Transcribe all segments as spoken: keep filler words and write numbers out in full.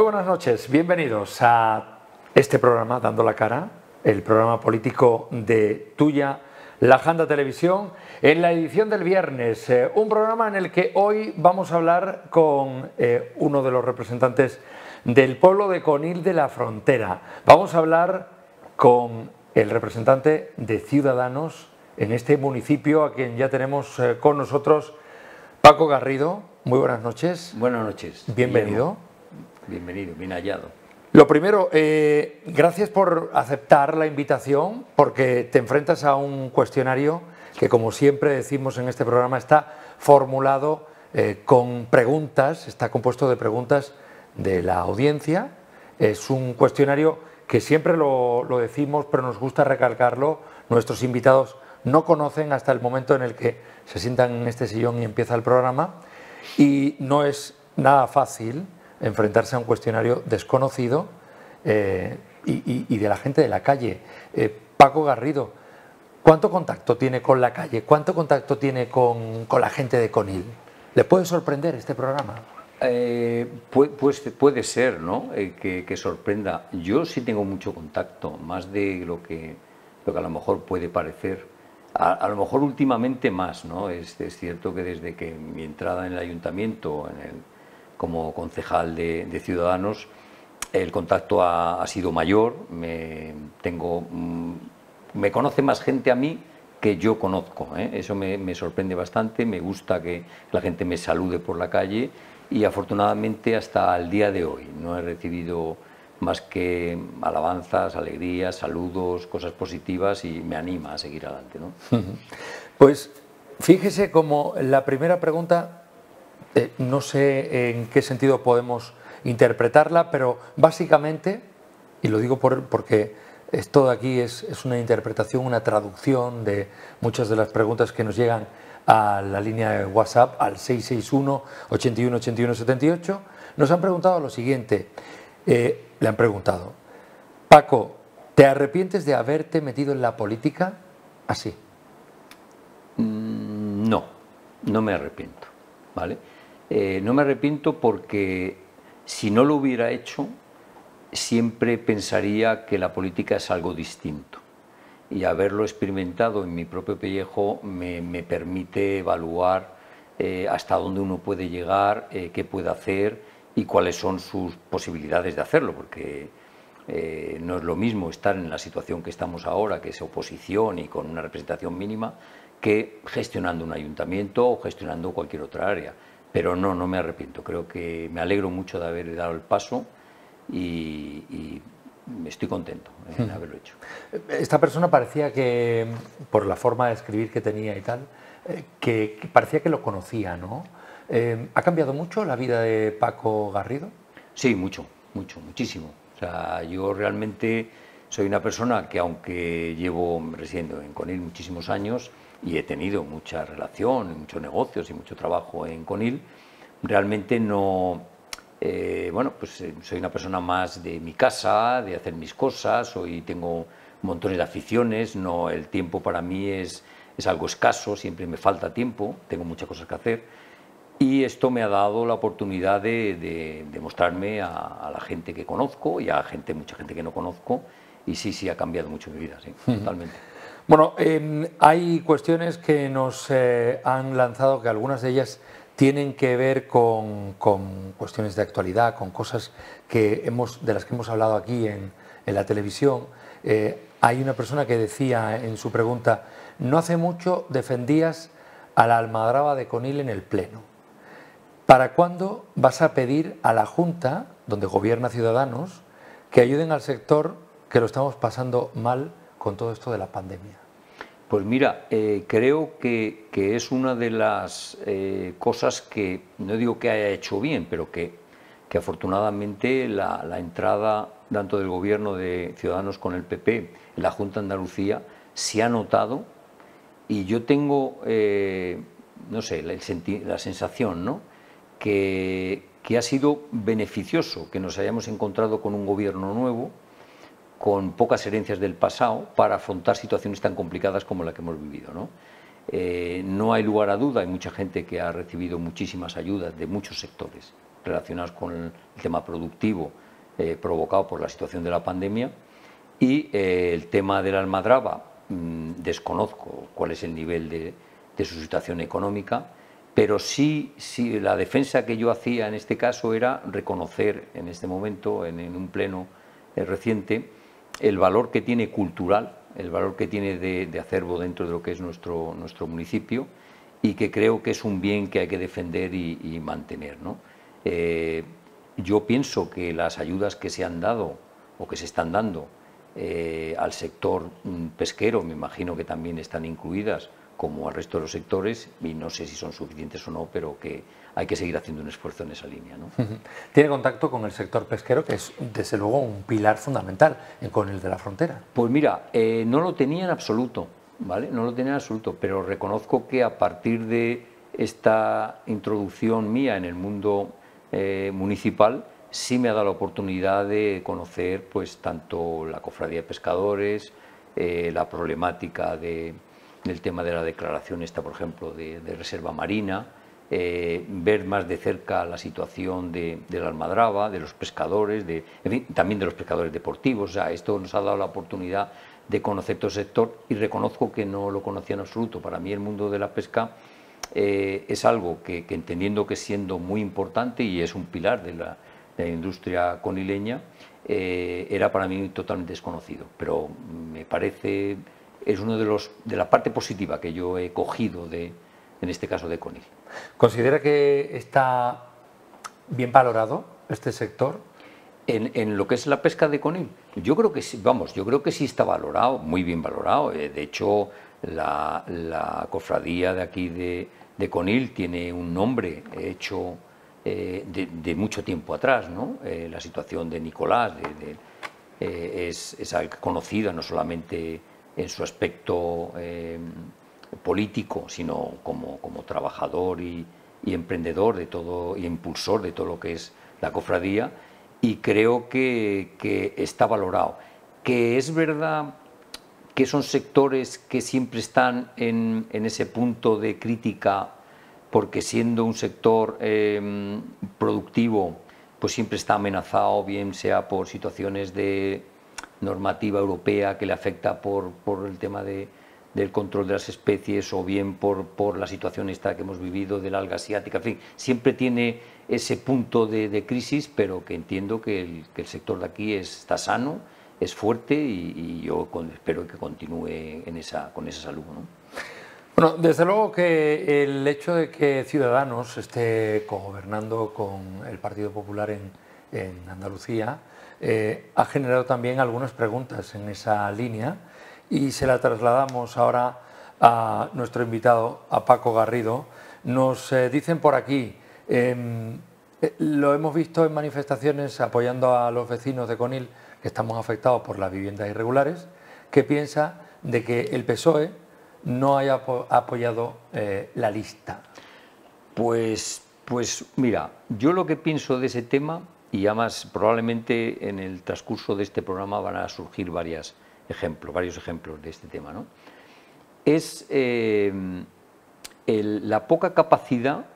buenas noches, bienvenidos a este programa Dando la Cara, el programa político de Tuya, La Janda Televisión, en la edición del viernes, eh, un programa en el que hoy vamos a hablar con eh, uno de los representantes del pueblo de Conil de la Frontera. Vamos a hablar con el representante de Ciudadanos en este municipio, a quien ya tenemos eh, con nosotros, Paco Garrido. Muy buenas noches. Buenas noches. Bienvenido. Bienvenido, bien hallado. Lo primero, eh, gracias por aceptar la invitación, porque te enfrentas a un cuestionario que, como siempre decimos en este programa, está formulado eh, con preguntas, está compuesto de preguntas de la audiencia. Es un cuestionario que siempre lo, lo decimos, pero nos gusta recalcarlo. Nuestros invitados no conocen hasta el momento en el que se sientan en este sillón y empieza el programa, y no es nada fácil enfrentarse a un cuestionario desconocido eh, y, y, y de la gente de la calle. Eh, Paco Garrido, ¿cuánto contacto tiene con la calle? ¿Cuánto contacto tiene con, con la gente de Conil? ¿Le puede sorprender este programa? Eh, pues, pues puede ser, ¿no? Eh, que, que sorprenda. Yo sí tengo mucho contacto, más de lo que, lo que a lo mejor puede parecer. A, a lo mejor últimamente más, ¿no? Es, es cierto que desde que mi entrada en el ayuntamiento, en el como concejal de, de Ciudadanos, el contacto ha, ha sido mayor. Me, tengo, me conoce más gente a mí que yo conozco, ¿eh? Eso me, me sorprende bastante. Me gusta que la gente me salude por la calle y afortunadamente hasta el día de hoy no he recibido más que alabanzas, alegrías, saludos, cosas positivas, y me anima a seguir adelante, ¿no? Pues fíjese como la primera pregunta, Eh, no sé en qué sentido podemos interpretarla, pero básicamente, y lo digo por, porque esto de aquí es, es una interpretación, una traducción de muchas de las preguntas que nos llegan a la línea de WhatsApp al seis seis uno, ochenta y uno, ochenta y uno, setenta y ocho, nos han preguntado lo siguiente, eh, le han preguntado: Paco, ¿te arrepientes de haberte metido en la política así? Mm, no, no me arrepiento, ¿vale? Eh, no me arrepiento porque si no lo hubiera hecho, siempre pensaría que la política es algo distinto. Y haberlo experimentado en mi propio pellejo me, me permite evaluar eh, hasta dónde uno puede llegar, eh, qué puede hacer y cuáles son sus posibilidades de hacerlo, porque eh, no es lo mismo estar en la situación que estamos ahora, que es oposición y con una representación mínima, que gestionando un ayuntamiento o gestionando cualquier otra área. Pero no, no me arrepiento. Creo que me alegro mucho de haber dado el paso y, y estoy contento en haberlo hecho. Esta persona parecía que, por la forma de escribir que tenía y tal, que, que parecía que lo conocía, ¿no? Eh, ¿Ha cambiado mucho la vida de Paco Garrido? Sí, mucho, mucho, muchísimo. O sea, yo realmente soy una persona que, aunque llevo residiendo en Conil muchísimos años y he tenido mucha relación, muchos negocios y mucho trabajo en Conil, realmente no, eh, bueno, pues eh, soy una persona más de mi casa, de hacer mis cosas. Hoy tengo montones de aficiones, no, el tiempo para mí es, es algo escaso, siempre me falta tiempo, tengo muchas cosas que hacer, y esto me ha dado la oportunidad de, de, de mostrarme a, a la gente que conozco y a gente, mucha gente que no conozco, y sí, sí, ha cambiado mucho mi vida, sí, totalmente. Bueno, eh, hay cuestiones que nos eh, han lanzado, que algunas de ellas tienen que ver con, con cuestiones de actualidad, con cosas que hemos, de las que hemos hablado aquí en, en la televisión. Eh, hay una persona que decía en su pregunta: no hace mucho defendías a la almadraba de Conil en el Pleno. ¿Para cuándo vas a pedir a la Junta, donde gobierna Ciudadanos, que ayuden al sector que lo estamos pasando mal con todo esto de la pandemia? Pues mira, eh, creo que, que es una de las eh, cosas que, no digo que haya hecho bien, pero que, que afortunadamente la, la entrada tanto del gobierno de Ciudadanos con el P P en la Junta de Andalucía se ha notado, y yo tengo, eh, no sé, la, la sensación, ¿no?, que, que ha sido beneficioso que nos hayamos encontrado con un gobierno nuevo, con pocas herencias del pasado, para afrontar situaciones tan complicadas como la que hemos vivido, ¿no? Eh, no hay lugar a duda, hay mucha gente que ha recibido muchísimas ayudas de muchos sectores relacionados con el tema productivo eh, provocado por la situación de la pandemia, y eh, el tema de la almadraba, mmm, desconozco cuál es el nivel de, de su situación económica, pero sí, sí, la defensa que yo hacía en este caso era reconocer en este momento, en, en un pleno eh, reciente, el valor que tiene cultural, el valor que tiene de, de acervo dentro de lo que es nuestro, nuestro municipio, y que creo que es un bien que hay que defender y, y mantener, ¿no? Eh, yo pienso que las ayudas que se han dado o que se están dando eh, al sector pesquero, me imagino que también están incluidas como al resto de los sectores, y no sé si son suficientes o no, pero que hay que seguir haciendo un esfuerzo en esa línea, ¿no? ¿Tiene contacto con el sector pesquero, que es desde luego un pilar fundamental en Conil de la Frontera? Pues mira, eh, no lo tenía en absoluto, ¿vale? No lo tenía en absoluto, pero reconozco que a partir de esta introducción mía en el mundo eh, municipal, sí me ha dado la oportunidad de conocer pues tanto la cofradía de pescadores, eh, la problemática de, del tema de la declaración esta, por ejemplo, de, de reserva marina, eh, ver más de cerca la situación de, de la almadraba, de los pescadores, de, en fin, también de los pescadores deportivos. O sea, esto nos ha dado la oportunidad de conocer todo el sector, y reconozco que no lo conocía en absoluto. Para mí el mundo de la pesca eh, es algo que, que entendiendo que siendo muy importante y es un pilar de la, de la industria conileña, eh, era para mí totalmente desconocido, pero me parece, es uno de los de la parte positiva que yo he cogido de, en este caso, de Conil. ¿Considera que está bien valorado este sector? En, en lo que es la pesca de Conil, yo creo que sí, vamos, yo creo que sí está valorado, muy bien valorado. Eh, de hecho, la, la cofradía de aquí de, de Conil tiene un nombre hecho eh, de, de mucho tiempo atrás, ¿no? Eh, la situación de Nicolás de, de, eh, es, es conocida no solamente en su aspecto eh, político, sino como, como trabajador y, y emprendedor de todo, y impulsor de todo lo que es la cofradía. Y creo que, que está valorado. Que es verdad que son sectores que siempre están en, en ese punto de crítica, porque siendo un sector eh, productivo, pues siempre está amenazado, bien sea por situaciones de normativa europea que le afecta por, por el tema de, del control de las especies, o bien por, por la situación esta que hemos vivido de la alga asiática. En fin, siempre tiene ese punto de, de crisis, pero que entiendo que el, que el sector de aquí es, está sano, es fuerte, y, y yo con, espero que continúe en esa, con esa salud, ¿no? Bueno, desde luego que el hecho de que Ciudadanos esté gobernando con el Partido Popular en, en Andalucía eh, ha generado también algunas preguntas en esa línea, y se la trasladamos ahora a nuestro invitado, a Paco Garrido. Nos eh, dicen por aquí, eh, lo hemos visto en manifestaciones apoyando a los vecinos de Conil que estamos afectados por las viviendas irregulares. ¿Qué piensa de que el P S O E no haya apoyado eh, la lista? Pues, pues mira, yo lo que pienso de ese tema, y además probablemente en el transcurso de este programa van a surgir varias ejemplos, varios ejemplos de este tema, ¿no? Es eh, el, la poca capacidad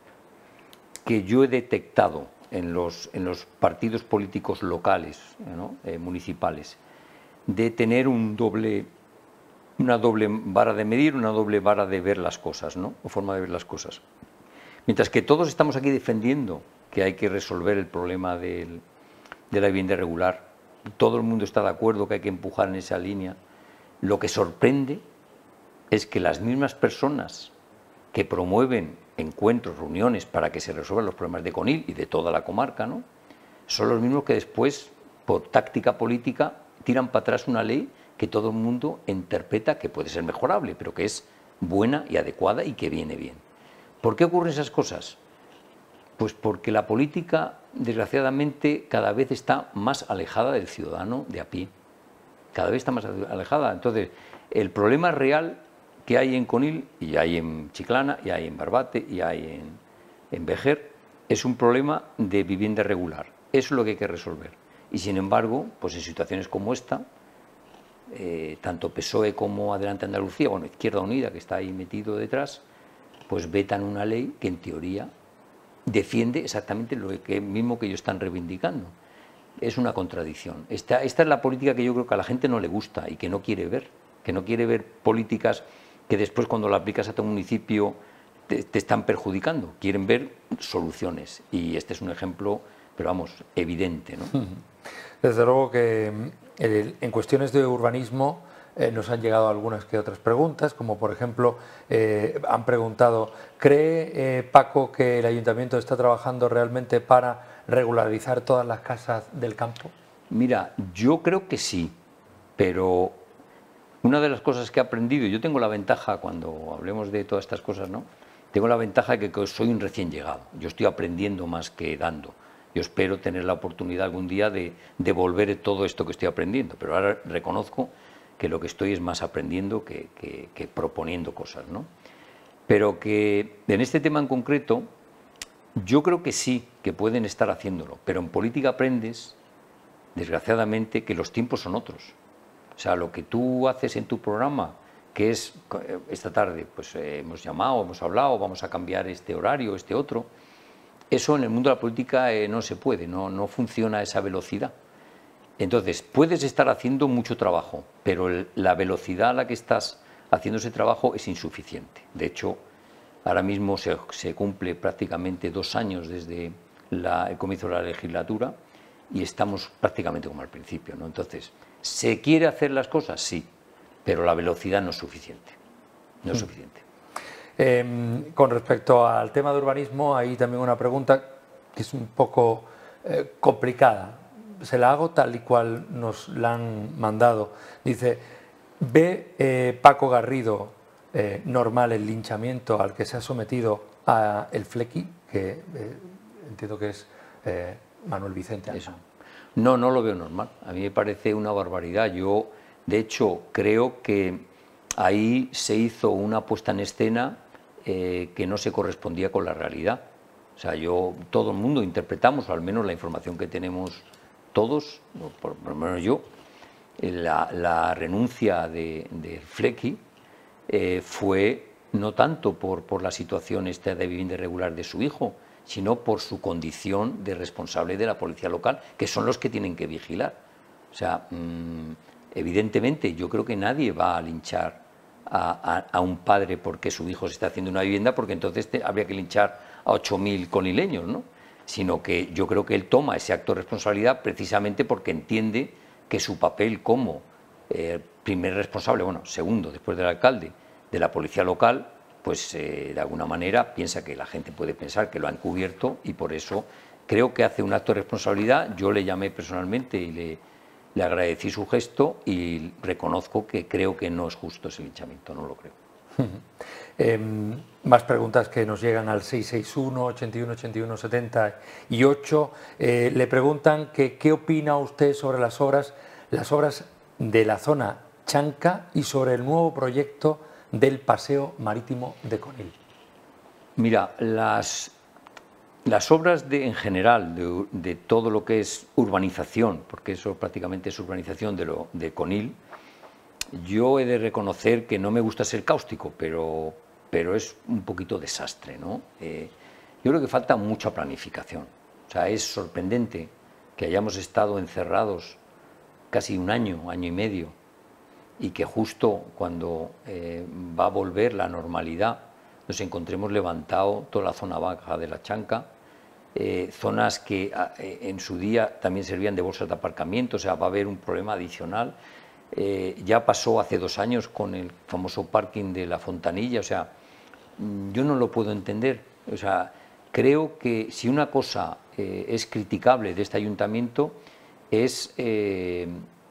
que yo he detectado en los, en los partidos políticos locales, ¿no? eh, municipales, de tener un doble, una doble vara de medir, una doble vara de ver las cosas, ¿no? O forma de ver las cosas. Mientras que todos estamos aquí defendiendo que hay que resolver el problema del, de la vivienda irregular, todo el mundo está de acuerdo que hay que empujar en esa línea, lo que sorprende es que las mismas personas que promueven encuentros, reuniones para que se resuelvan los problemas de Conil y de toda la comarca, ¿no?, son los mismos que después, por táctica política, tiran para atrás una ley que todo el mundo interpreta que puede ser mejorable, pero que es buena y adecuada y que viene bien. ¿Por qué ocurren esas cosas? Pues porque la política, desgraciadamente, cada vez está más alejada del ciudadano de a pie. Cada vez está más alejada. Entonces, el problema real que hay en Conil, y hay en Chiclana, y hay en Barbate, y hay en, en Vejer, es un problema de vivienda irregular. Eso es lo que hay que resolver. Y sin embargo, pues en situaciones como esta, eh, tanto P S O E como Adelante Andalucía, bueno, Izquierda Unida, que está ahí metido detrás, pues vetan una ley que en teoría defiende exactamente lo que mismo que ellos están reivindicando. Es una contradicción. Esta, esta es la política que yo creo que a la gente no le gusta y que no quiere ver, que no quiere ver políticas que después cuando la aplicas a tu municipio te, te están perjudicando. Quieren ver soluciones y este es un ejemplo, pero vamos, evidente, ¿no? Desde luego que eh, en cuestiones de urbanismo eh, nos han llegado algunas que otras preguntas, como por ejemplo eh, han preguntado, ¿cree eh, Paco que el Ayuntamiento está trabajando realmente para regularizar todas las casas del campo? Mira, yo creo que sí, pero una de las cosas que he aprendido, yo tengo la ventaja cuando hablemos de todas estas cosas, ¿no? Tengo la ventaja de que soy un recién llegado, yo estoy aprendiendo más que dando. Yo espero tener la oportunidad algún día de devolver todo esto que estoy aprendiendo, pero ahora reconozco que lo que estoy es más aprendiendo que, que, que proponiendo cosas, ¿no? Pero que en este tema en concreto, yo creo que sí, que pueden estar haciéndolo, pero en política aprendes, desgraciadamente, que los tiempos son otros. O sea, lo que tú haces en tu programa, que es esta tarde, pues eh, hemos llamado, hemos hablado, vamos a cambiar este horario, este otro. Eso en el mundo de la política eh, no se puede, no, no funciona a esa velocidad. Entonces, puedes estar haciendo mucho trabajo, pero el, la velocidad a la que estás haciendo ese trabajo es insuficiente. De hecho, ahora mismo se, se cumple prácticamente dos años desde la, el comienzo de la legislatura y estamos prácticamente como al principio, ¿no? Entonces, ¿se quiere hacer las cosas? Sí, pero la velocidad no es suficiente. No es suficiente. Eh, con respecto al tema de urbanismo, hay también una pregunta que es un poco eh, complicada. Se la hago tal y cual nos la han mandado. Dice, ¿ve eh, Paco Garrido eh, normal el linchamiento al que se ha sometido a el Flequi? Que eh, entiendo que es eh, Manuel Vicente. Eso. No, no lo veo normal. A mí me parece una barbaridad. Yo, de hecho, creo que ahí se hizo una puesta en escena eh, que no se correspondía con la realidad. O sea, yo, todo el mundo interpretamos, o al menos la información que tenemos todos, por, por lo menos yo, la, la renuncia de, de Flequi eh, fue no tanto por, por la situación esta de vivienda irregular de su hijo, sino por su condición de responsable de la policía local, que son los que tienen que vigilar. O sea, mmm, evidentemente yo creo que nadie va a linchar a, a, a un padre porque su hijo se está haciendo una vivienda, porque entonces te, habría que linchar a ocho mil conileños, ¿no? Sino que yo creo que él toma ese acto de responsabilidad precisamente porque entiende que su papel como eh, primer responsable, bueno, segundo después del alcalde de la policía local, pues eh, de alguna manera piensa que la gente puede pensar que lo ha encubierto y por eso creo que hace un acto de responsabilidad. Yo le llamé personalmente y le, le agradecí su gesto y reconozco que creo que no es justo ese linchamiento, no lo creo. Eh, más preguntas que nos llegan al seis seis uno, ochenta y uno, ochenta y uno, setenta y ocho. Eh, le preguntan que qué opina usted sobre las obras, las obras de la zona Chanca y sobre el nuevo proyecto del paseo marítimo de Conil. Mira, las, las obras de, en general de, de todo lo que es urbanización, porque eso prácticamente es urbanización de, lo, de Conil, yo he de reconocer que no me gusta ser cáustico, pero, pero es un poquito desastre, ¿no? Eh, yo creo que falta mucha planificación. O sea, es sorprendente que hayamos estado encerrados casi un año, año y medio, y que justo cuando eh, va a volver la normalidad nos encontremos levantado toda la zona baja de la Chanca, eh, zonas que eh, en su día también servían de bolsas de aparcamiento, o sea, va a haber un problema adicional. Eh, ya pasó hace dos años con el famoso parking de la Fontanilla, o sea, yo no lo puedo entender. O sea, creo que si una cosa eh, es criticable de este ayuntamiento es eh,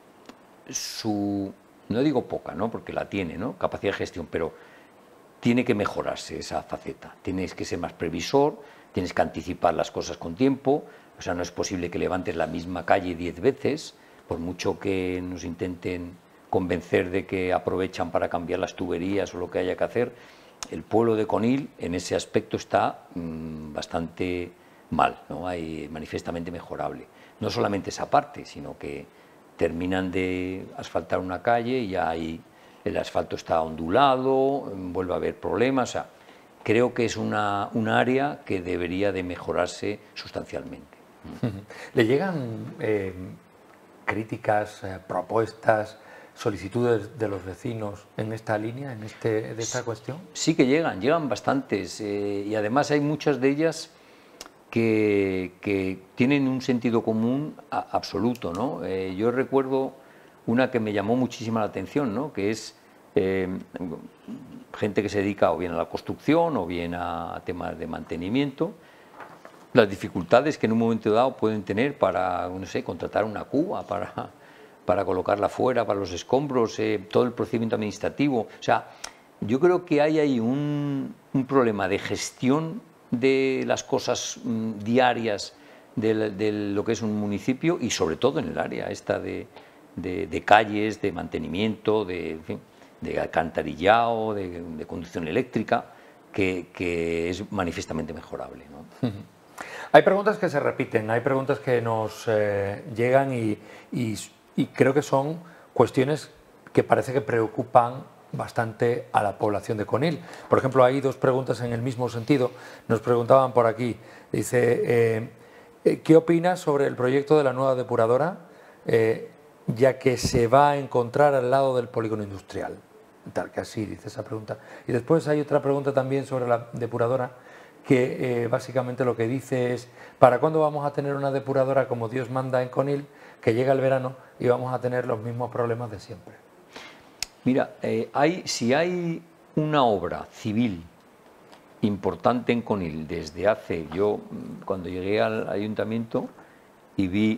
su, no digo poca, ¿no? Porque la tiene, ¿no? Capacidad de gestión, pero tiene que mejorarse esa faceta. Tienes que ser más previsor, tienes que anticipar las cosas con tiempo, o sea, no es posible que levantes la misma calle diez veces, por mucho que nos intenten convencer de que aprovechan para cambiar las tuberías o lo que haya que hacer. El pueblo de Conil en ese aspecto está mmm, bastante mal, ¿no? Hay manifiestamente mejorable. No solamente esa parte, sino que terminan de asfaltar una calle y ahí el asfalto está ondulado, vuelve a haber problemas. O sea, creo que es una, un área que debería de mejorarse sustancialmente. ¿Le llegan eh, críticas, eh, propuestas, solicitudes de los vecinos en esta línea, en este, de esta cuestión? Sí que llegan, llegan bastantes eh, y además hay muchas de ellas que, que tienen un sentido común a, absoluto, ¿no? Eh, yo recuerdo una que me llamó muchísima la atención, ¿no? Que es eh, gente que se dedica o bien a la construcción o bien a, a temas de mantenimiento, las dificultades que en un momento dado pueden tener para, no sé, contratar una cuba, para, para colocarla fuera, para los escombros, eh, todo el procedimiento administrativo. O sea, yo creo que hay ahí un, un problema de gestión de las cosas mm, diarias de, de lo que es un municipio y sobre todo en el área esta de, de, de calles, de mantenimiento, de, en fin, de alcantarillado, de, de conducción eléctrica, que, que es manifiestamente mejorable, ¿no? Hay preguntas que se repiten, hay preguntas que nos eh, llegan y, y, y creo que son cuestiones que parece que preocupan bastante a la población de Conil. Por ejemplo, hay dos preguntas en el mismo sentido. Nos preguntaban por aquí, dice, eh, ¿qué opinas sobre el proyecto de la nueva depuradora, eh, ya que se va a encontrar al lado del polígono industrial? Tal que así dice esa pregunta. Y después hay otra pregunta también sobre la depuradora, que eh, básicamente lo que dice es, ¿para cuándo vamos a tener una depuradora como Dios manda en Conil, que llega el verano y vamos a tener los mismos problemas de siempre? Mira, eh, hay, si hay una obra civil importante en Conil desde hace, yo cuando llegué al ayuntamiento y vi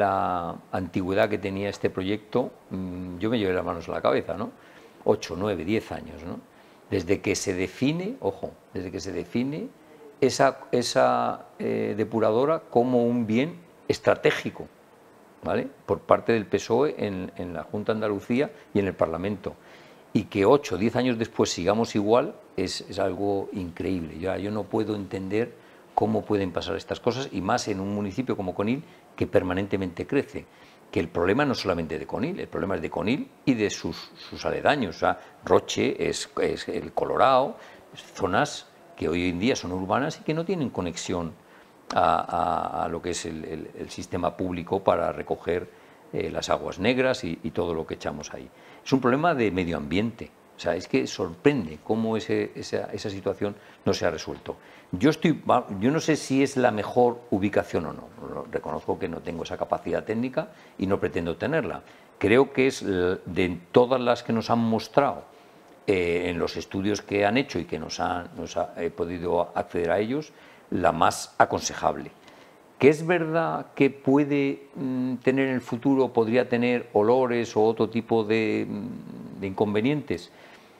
la antigüedad que tenía este proyecto, yo me llevé las manos a la cabeza, ¿no? ocho, nueve, diez años, ¿no? Desde que se define, ojo, desde que se define esa, esa eh, depuradora como un bien estratégico, ¿vale? Por parte del P S O E en, en la Junta de Andalucía y en el Parlamento. Y que ocho, diez años después sigamos igual es, es algo increíble. Ya, yo no puedo entender cómo pueden pasar estas cosas, y más en un municipio como Conil, que permanentemente crece. Que el problema no es solamente de Conil, el problema es de Conil y de sus, sus aledaños. O sea, Roche, es, es el Colorado, zonas que hoy en día son urbanas y que no tienen conexión a, a, a lo que es el, el, el sistema público para recoger eh, las aguas negras y, y todo lo que echamos ahí. Es un problema de medio ambiente. O sea, es que sorprende cómo ese, esa, esa situación no se ha resuelto. Yo, estoy, yo no sé si es la mejor ubicación o no. Reconozco que no tengo esa capacidad técnica y no pretendo tenerla. Creo que es de todas las que nos han mostrado eh, en los estudios que han hecho y que nos han nos ha, he podido acceder a ellos, la más aconsejable. ¿Que es verdad que puede mm, tener en el futuro, podría tener olores o otro tipo de, de inconvenientes?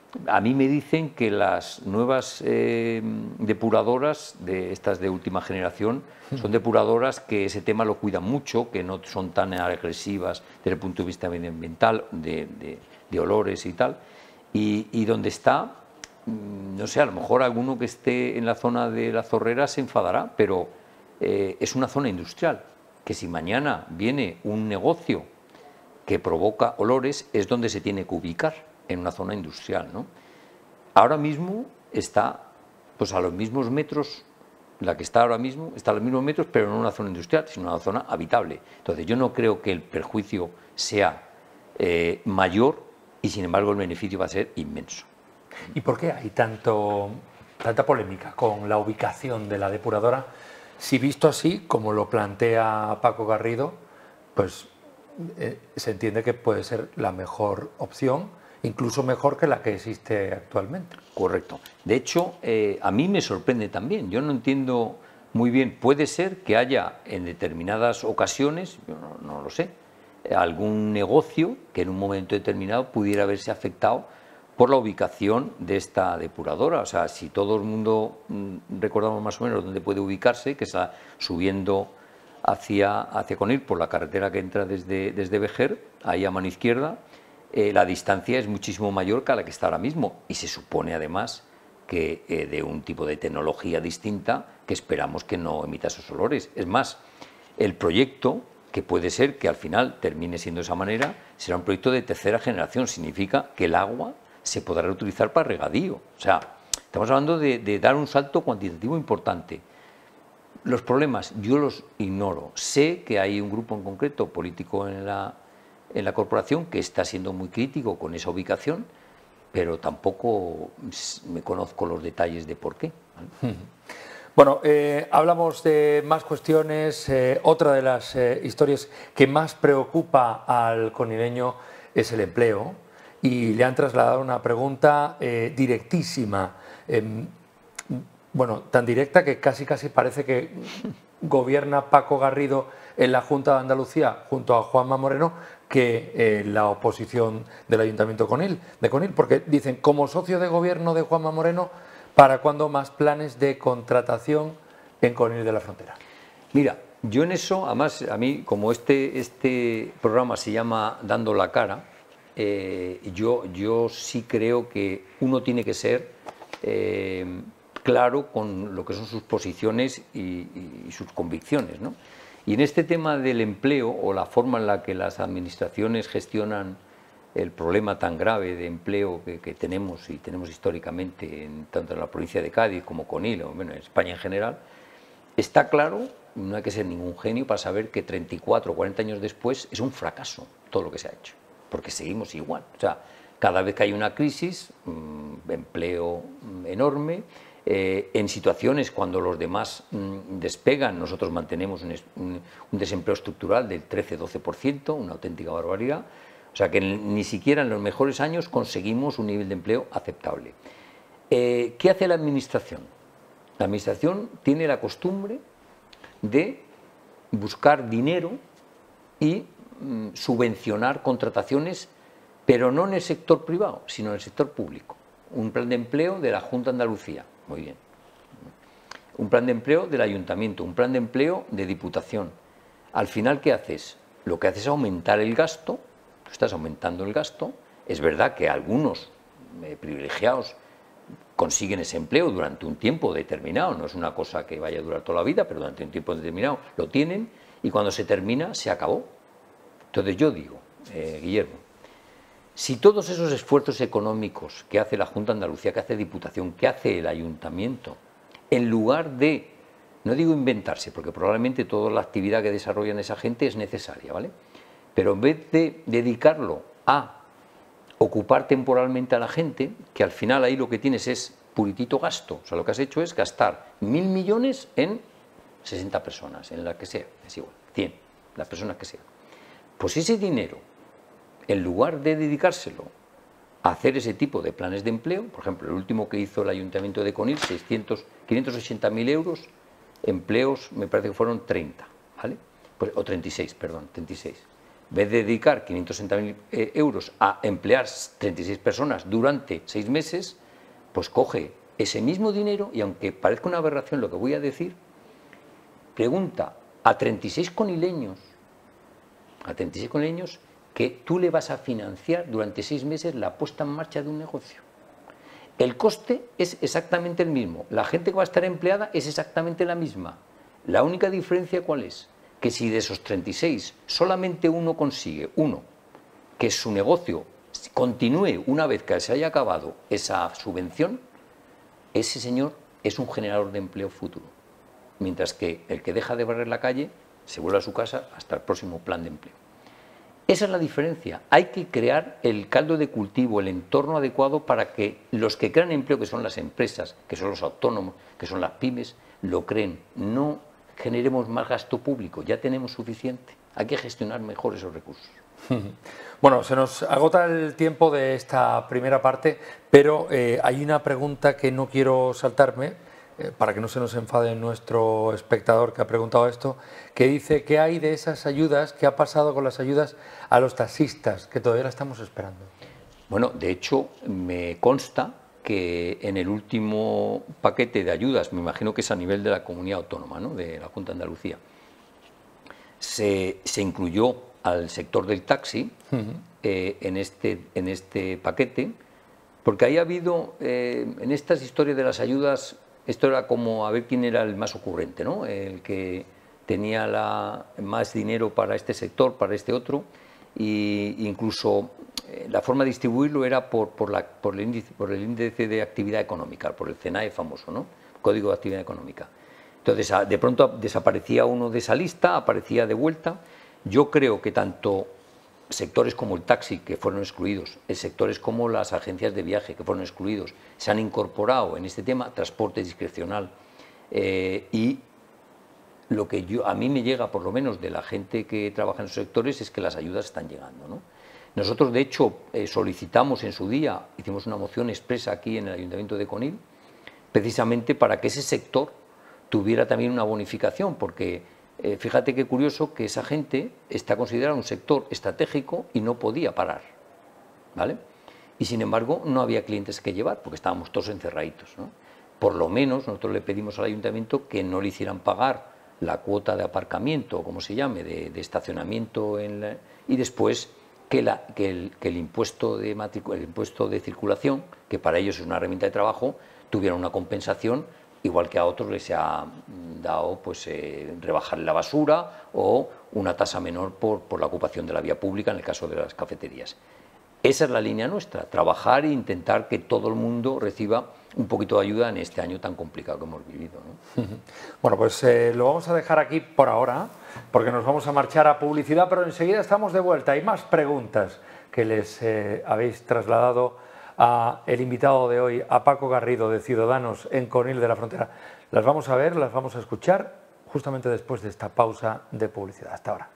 A mí me dicen que las nuevas eh, depuradoras, de estas de última generación, son depuradoras que ese tema lo cuidan mucho, que no son tan agresivas desde el punto de vista medioambiental, de, de, de olores y tal. Y, y donde está, no sé, a lo mejor alguno que esté en la zona de la Zorrera se enfadará, pero eh, es una zona industrial, que si mañana viene un negocio que provoca olores, es donde se tiene que ubicar, en una zona industrial, ¿no? Ahora mismo está pues a los mismos metros, la que está ahora mismo, está a los mismos metros, pero no en una zona industrial, sino en una zona habitable. Entonces yo no creo que el perjuicio sea eh, mayor y sin embargo el beneficio va a ser inmenso. ¿Y por qué hay tanto, tanta polémica con la ubicación de la depuradora? Si visto así, como lo plantea Paco Garrido, pues eh, se entiende que puede ser la mejor opción, incluso mejor que la que existe actualmente. Correcto. De hecho, eh, a mí me sorprende también. Yo no entiendo muy bien. Puede ser que haya en determinadas ocasiones, yo no, no lo sé, algún negocio que en un momento determinado pudiera haberse afectado por la ubicación de esta depuradora. O sea, si todo el mundo mmm, recordamos más o menos dónde puede ubicarse, que está subiendo hacia, hacia Conil por la carretera que entra desde, desde Vejer, ahí a mano izquierda, Eh, la distancia es muchísimo mayor que a la que está ahora mismo y se supone además que eh, de un tipo de tecnología distinta que esperamos que no emita esos olores. Es más, el proyecto que puede ser que al final termine siendo de esa manera, será un proyecto de tercera generación. Significa que el agua se podrá reutilizar para regadío. O sea, estamos hablando de, de dar un salto cuantitativo importante. Los problemas yo los ignoro. Sé que hay un grupo en concreto político en la, en la corporación que está siendo muy crítico con esa ubicación, pero tampoco me conozco los detalles de por qué, ¿vale? Bueno, eh, hablamos de más cuestiones. Eh, otra de las eh, historias que más preocupa al conileño es el empleo, y le han trasladado una pregunta eh, directísima, eh, bueno, tan directa que casi casi parece que gobierna Paco Garrido en la Junta de Andalucía junto a Juanma Moreno que eh, la oposición del Ayuntamiento Conil, de Conil, porque dicen, como socio de gobierno de Juanma Moreno, ¿para cuándo más planes de contratación en Conil de la Frontera? Mira, yo en eso, además, a mí, como este, este programa se llama Dando la Cara, eh, yo, yo sí creo que uno tiene que ser eh, claro con lo que son sus posiciones y, y, y sus convicciones, ¿no? Y en este tema del empleo, o la forma en la que las administraciones gestionan el problema tan grave de empleo que, que tenemos y tenemos históricamente en, tanto en la provincia de Cádiz como Conil, o bueno, en España en general, está claro, no hay que ser ningún genio para saber que treinta y cuatro o cuarenta años después es un fracaso todo lo que se ha hecho, porque seguimos igual. O sea, cada vez que hay una crisis, mmm, empleo enorme, eh, en situaciones cuando los demás mmm, despegan, nosotros mantenemos un, un, un desempleo estructural del trece doce por ciento, una auténtica barbaridad. O sea que ni siquiera en los mejores años conseguimos un nivel de empleo aceptable. Eh, ¿Qué hace la Administración? La Administración tiene la costumbre de buscar dinero y mm, subvencionar contrataciones, pero no en el sector privado, sino en el sector público. Un plan de empleo de la Junta de Andalucía, muy bien. Un plan de empleo del Ayuntamiento, un plan de empleo de Diputación. Al final, ¿qué haces? Lo que haces es aumentar el gasto. Tú estás aumentando el gasto. Es verdad que algunos eh, privilegiados consiguen ese empleo durante un tiempo determinado, no es una cosa que vaya a durar toda la vida, pero durante un tiempo determinado lo tienen, y cuando se termina, se acabó. Entonces yo digo, eh, Guillermo, si todos esos esfuerzos económicos que hace la Junta de Andalucía, que hace Diputación, que hace el Ayuntamiento, en lugar de, no digo inventarse, porque probablemente toda la actividad que desarrollan esa gente es necesaria, ¿vale? Pero en vez de dedicarlo a ocupar temporalmente a la gente, que al final ahí lo que tienes es puritito gasto, o sea, lo que has hecho es gastar mil millones en sesenta personas, en la que sea, es igual, cien, las personas que sean. Pues ese dinero, en lugar de dedicárselo a hacer ese tipo de planes de empleo, por ejemplo, el último que hizo el Ayuntamiento de Conil, seiscientos, quinientos ochenta mil euros, empleos, me parece que fueron treinta, ¿vale? Pues, o treinta y seis, perdón, treinta y seis. En vez de dedicar quinientos sesenta mil eh, euros a emplear treinta y seis personas durante seis meses, pues coge ese mismo dinero y, aunque parezca una aberración lo que voy a decir, pregunta a treinta y seis conileños, a treinta y seis conileños que tú le vas a financiar durante seis meses la puesta en marcha de un negocio. El coste es exactamente el mismo, la gente que va a estar empleada es exactamente la misma. La única diferencia, ¿cuál es? Que si de esos treinta y seis solamente uno consigue, uno, que su negocio continúe una vez que se haya acabado esa subvención, ese señor es un generador de empleo futuro. Mientras que el que deja de barrer la calle se vuelve a su casa hasta el próximo plan de empleo. Esa es la diferencia. Hay que crear el caldo de cultivo, el entorno adecuado para que los que crean empleo, que son las empresas, que son los autónomos, que son las pymes, lo creen. No generemos más gasto público, ya tenemos suficiente. Hay que gestionar mejor esos recursos. Bueno, se nos agota el tiempo de esta primera parte, pero eh, hay una pregunta que no quiero saltarme, eh, para que no se nos enfade nuestro espectador que ha preguntado esto, que dice: ¿qué hay de esas ayudas? ¿Qué ha pasado con las ayudas a los taxistas? Que todavía la estamos esperando. Bueno, de hecho, me consta que en el último paquete de ayudas, me imagino que es a nivel de la comunidad autónoma, ¿no?, de la Junta de Andalucía, se, se incluyó al sector del taxi uh-huh. eh, en, este, en este paquete, porque ahí ha habido, eh, en estas historias de las ayudas, esto era como a ver quién era el más ocurrente, ¿no?, el que tenía la, más dinero para este sector, para este otro, e incluso la forma de distribuirlo era por, por, la, por, el índice, por el índice de actividad económica, por el CENAE famoso, ¿no? Código de Actividad Económica. Entonces, de pronto desaparecía uno de esa lista, aparecía de vuelta. Yo creo que tanto sectores como el taxi, que fueron excluidos, sectores como las agencias de viaje, que fueron excluidos, se han incorporado en este tema, transporte discrecional. Eh, y lo que yo, a mí me llega, por lo menos, de la gente que trabaja en esos sectores, es que las ayudas están llegando, ¿no? Nosotros, de hecho, eh, solicitamos en su día, hicimos una moción expresa aquí en el Ayuntamiento de Conil, precisamente para que ese sector tuviera también una bonificación, porque eh, fíjate qué curioso que esa gente está considerada un sector estratégico y no podía parar, ¿vale? Y sin embargo no había clientes que llevar porque estábamos todos encerraditos, ¿no? Por lo menos nosotros le pedimos al ayuntamiento que no le hicieran pagar la cuota de aparcamiento, o como se llame, de, de estacionamiento en la, y después que, la, que, el, que el, impuesto de matricu, el impuesto de circulación, que para ellos es una herramienta de trabajo, tuviera una compensación, igual que a otros les ha dado pues, eh, rebajar la basura o una tasa menor por, por la ocupación de la vía pública en el caso de las cafeterías. Esa es la línea nuestra, trabajar e intentar que todo el mundo reciba un poquito de ayuda en este año tan complicado que hemos vivido, ¿no? Bueno, pues eh, lo vamos a dejar aquí por ahora, porque nos vamos a marchar a publicidad, pero enseguida estamos de vuelta. Hay más preguntas que les eh, habéis trasladado a el invitado de hoy, a Paco Garrido, de Ciudadanos en Conil de la Frontera. Las vamos a ver, las vamos a escuchar justamente después de esta pausa de publicidad. Hasta ahora.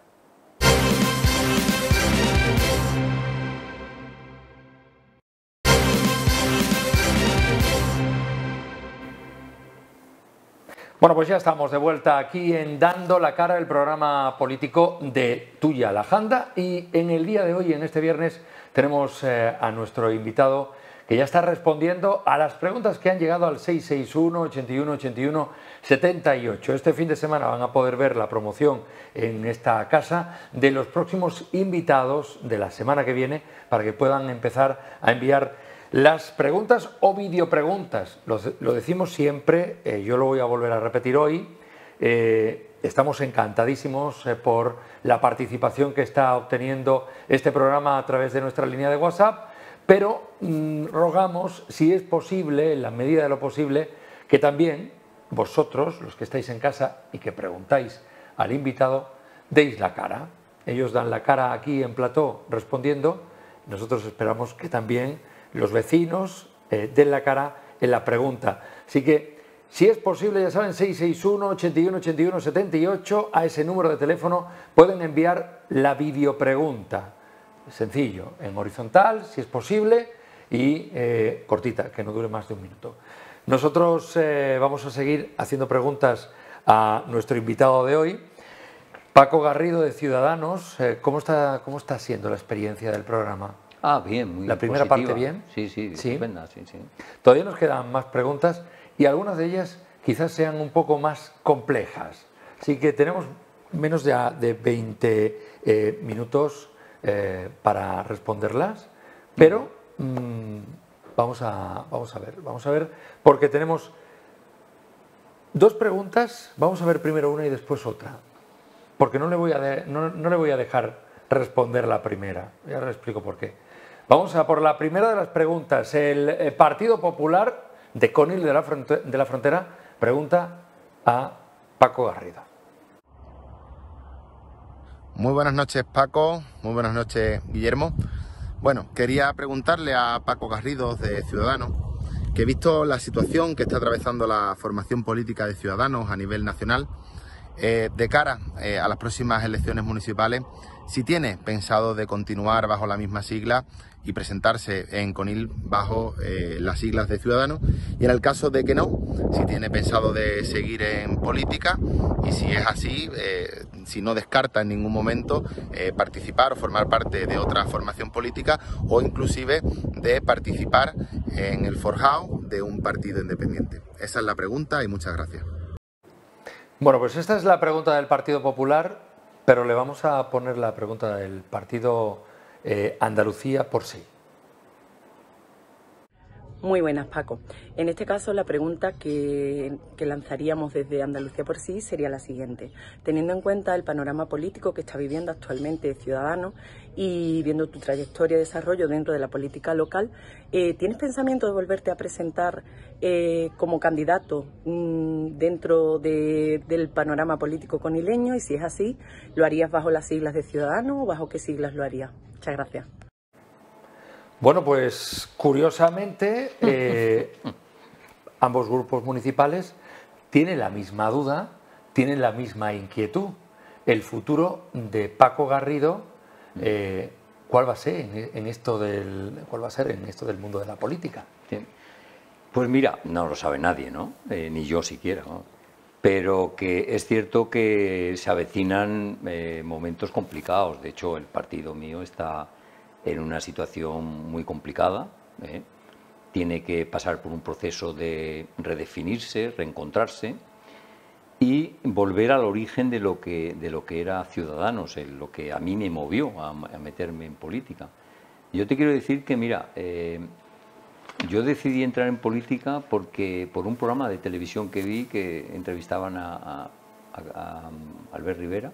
Bueno, pues ya estamos de vuelta aquí en Dando la Cara, el programa político de Tuya la Janda, y en el día de hoy, en este viernes, tenemos eh, a nuestro invitado que ya está respondiendo a las preguntas que han llegado al seis seis uno, ochenta y uno, ochenta y uno, setenta y ocho. Este fin de semana van a poder ver la promoción en esta casa de los próximos invitados de la semana que viene para que puedan empezar a enviar las preguntas o videopreguntas. Lo, lo decimos siempre, eh, yo lo voy a volver a repetir hoy. Eh, estamos encantadísimos eh, por la participación que está obteniendo este programa a través de nuestra línea de WhatsApp, pero mmm, rogamos, si es posible, en la medida de lo posible, que también vosotros, los que estáis en casa y que preguntáis al invitado, deis la cara. Ellos dan la cara aquí en plató respondiendo. Nosotros esperamos que también los vecinos eh, den la cara en la pregunta. Así que, si es posible, ya saben, seis seis uno, ochenta y uno, ochenta y uno, setenta y ocho, a ese número de teléfono pueden enviar la videopregunta. Sencillo, en horizontal, si es posible, y eh, cortita, que no dure más de un minuto. Nosotros eh, vamos a seguir haciendo preguntas a nuestro invitado de hoy, Paco Garrido, de Ciudadanos. Eh, ¿cómo está, cómo está siendo la experiencia del programa? Ah, bien, muy La primera positiva. parte bien. Sí, sí, ¿Sí? estupenda, sí, sí. Todavía nos quedan más preguntas y algunas de ellas quizás sean un poco más complejas. Así que tenemos menos de, de veinte eh, minutos eh, para responderlas, pero mmm, vamos, a, vamos a ver, vamos a ver, porque tenemos dos preguntas. Vamos a ver primero una y después otra, porque no le voy a, de, no, no le voy a dejar responder la primera. Ya le explico por qué. Vamos a por la primera de las preguntas. El, el Partido Popular de Conil de la, Frontera, de la Frontera pregunta a Paco Garrido. Muy buenas noches, Paco. Muy buenas noches, Guillermo. Bueno, quería preguntarle a Paco Garrido, de Ciudadanos, que he visto la situación que está atravesando la formación política de Ciudadanos a nivel nacional eh, de cara eh, a las próximas elecciones municipales, si tiene pensado de continuar bajo la misma sigla y presentarse en Conil bajo eh, las siglas de Ciudadanos, y en el caso de que no, si tiene pensado de seguir en política, y si es así, eh, si no descarta en ningún momento eh, participar o formar parte de otra formación política, o inclusive de participar en el forjado de un partido independiente. Esa es la pregunta y muchas gracias. Bueno, pues esta es la pregunta del Partido Popular, pero le vamos a poner la pregunta del Partido eh, Andalucía por sí. Muy buenas, Paco. En este caso, la pregunta que, que lanzaríamos desde Andalucía por sí sería la siguiente. Teniendo en cuenta el panorama político que está viviendo actualmente Ciudadanos y viendo tu trayectoria de desarrollo dentro de la política local, eh, ¿tienes pensamiento de volverte a presentar eh, como candidato mmm, dentro de, del panorama político conileño? Y si es así, ¿lo harías bajo las siglas de Ciudadanos o bajo qué siglas lo harías? Muchas gracias. Bueno, pues curiosamente eh, ambos grupos municipales tienen la misma duda, tienen la misma inquietud. El futuro de Paco Garrido, eh, ¿cuál va a ser en, en esto del cuál va a ser en esto del mundo de la política? Sí. Pues mira, no lo sabe nadie, ¿no? Eh, ni yo siquiera, ¿no? Pero que es cierto que se avecinan eh, momentos complicados. De hecho, el partido mío está en una situación muy complicada, ¿eh? Tiene que pasar por un proceso de redefinirse, reencontrarse y volver al origen de lo que, de lo que era Ciudadanos, en lo que a mí me movió a, a meterme en política. Yo te quiero decir que, mira, eh, yo decidí entrar en política porque por un programa de televisión que vi que entrevistaban a, a, a, a Albert Rivera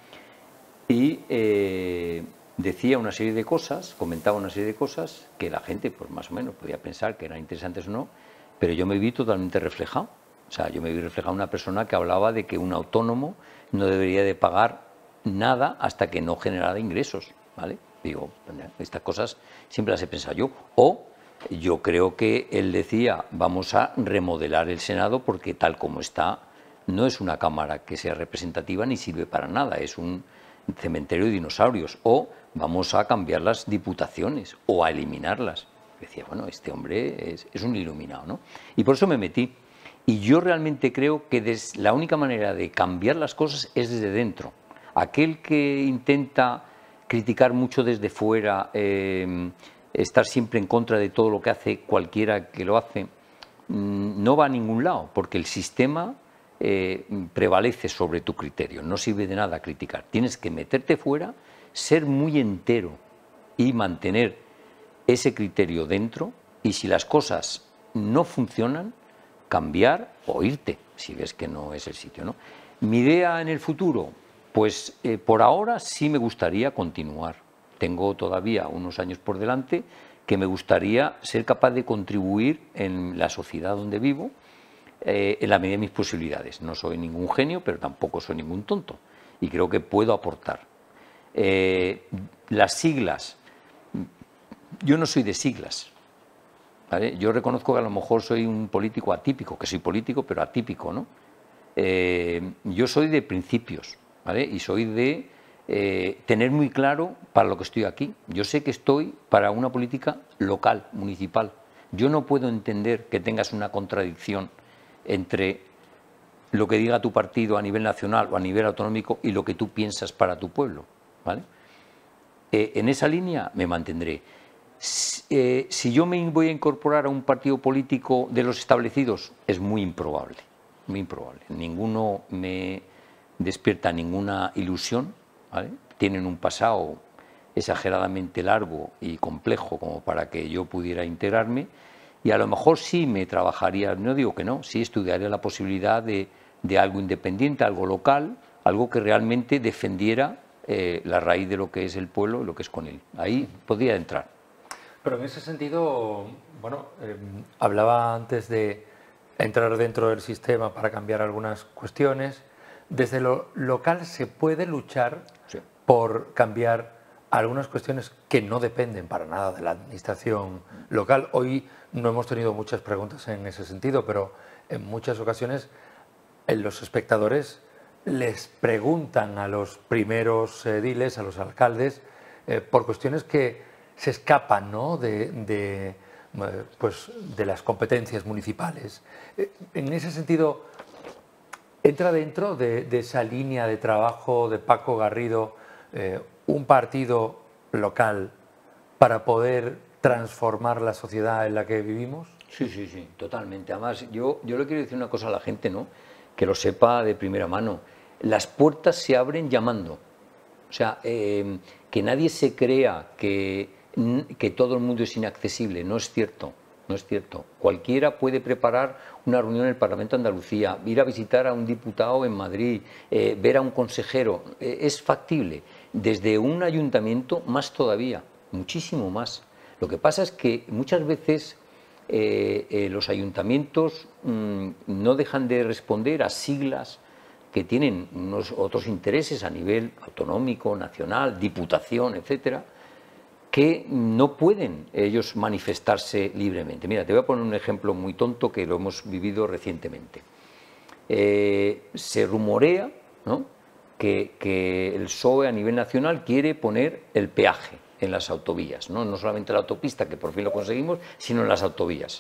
y eh, decía una serie de cosas, comentaba una serie de cosas que la gente, pues más o menos, podía pensar que eran interesantes o no, pero yo me vi totalmente reflejado. O sea, yo me vi reflejado en una persona que hablaba de que un autónomo no debería de pagar nada hasta que no generara ingresos, ¿vale? Digo, estas cosas siempre las he pensado yo. O yo creo que él decía, vamos a remodelar el Senado porque tal como está, no es una Cámara que sea representativa ni sirve para nada, es un cementerio de dinosaurios. O vamos a cambiar las diputaciones o a eliminarlas. Decía, bueno, este hombre es, es un iluminado, ¿no? Y por eso me metí. Y yo realmente creo que des, la única manera de cambiar las cosas es desde dentro. Aquel que intenta criticar mucho desde fuera, eh, estar siempre en contra de todo lo que hace cualquiera que lo hace, no va a ningún lado, porque el sistema eh, prevalece sobre tu criterio. No sirve de nada criticar. Tienes que meterte fuera, ser muy entero y mantener ese criterio dentro, y si las cosas no funcionan, cambiar o irte, si ves que no es el sitio, ¿no? Mi idea en el futuro, pues eh, por ahora sí me gustaría continuar. Tengo todavía unos años por delante que me gustaría ser capaz de contribuir en la sociedad donde vivo eh, en la medida de mis posibilidades. No soy ningún genio, pero tampoco soy ningún tonto y creo que puedo aportar. Eh, las siglas, yo no soy de siglas, ¿vale? Yo reconozco que a lo mejor soy un político atípico, que soy político, pero atípico, ¿no? Eh, yo soy de principios, ¿vale? Y soy de eh, tener muy claro para lo que estoy aquí. Yo sé que estoy para una política local, municipal. Yo no puedo entender que tengas una contradicción entre lo que diga tu partido a nivel nacional o a nivel autonómico y lo que tú piensas para tu pueblo, ¿vale? Eh, en esa línea me mantendré. Si, eh, si yo me voy a incorporar a un partido político de los establecidos, es muy improbable, muy improbable. Ninguno me despierta ninguna ilusión, ¿vale? Tienen un pasado exageradamente largo y complejo como para que yo pudiera integrarme, y a lo mejor sí me trabajaría, no digo que no, sí estudiaría la posibilidad de, de algo independiente, algo local, algo que realmente defendiera eh, la raíz de lo que es el pueblo y lo que es con él. Ahí podría entrar. Pero en ese sentido, bueno, eh, hablaba antes de entrar dentro del sistema para cambiar algunas cuestiones. Desde lo local se puede luchar sí. por cambiar algunas cuestiones que no dependen para nada de la administración local. Hoy no hemos tenido muchas preguntas en ese sentido, pero en muchas ocasiones en los espectadores les preguntan a los primeros ediles, a los alcaldes, eh, por cuestiones que se escapan, ¿no? de, de, pues, de las competencias municipales. En ese sentido, ¿entra dentro de, de esa línea de trabajo de Paco Garrido eh, un partido local para poder transformar la sociedad en la que vivimos? Sí, sí, sí, totalmente. Además, yo, yo le quiero decir una cosa a la gente, ¿no? Que lo sepa de primera mano. Las puertas se abren llamando. O sea, eh, que nadie se crea que... que todo el mundo es inaccesible, no es cierto. no es cierto. Cualquiera puede preparar una reunión en el Parlamento de Andalucía, ir a visitar a un diputado en Madrid, eh, ver a un consejero. Eh, es factible. Desde un ayuntamiento, más todavía, muchísimo más. Lo que pasa es que muchas veces eh, eh, los ayuntamientos mmm, no dejan de responder a siglas que tienen unos otros intereses a nivel autonómico, nacional, diputación, etcétera, que no pueden ellos manifestarse libremente. Mira, te voy a poner un ejemplo muy tonto que lo hemos vivido recientemente. Eh, se rumorea, ¿no?, que, que el P S O E a nivel nacional quiere poner el peaje en las autovías, ¿no? No solamente la autopista, que por fin lo conseguimos, sino en las autovías.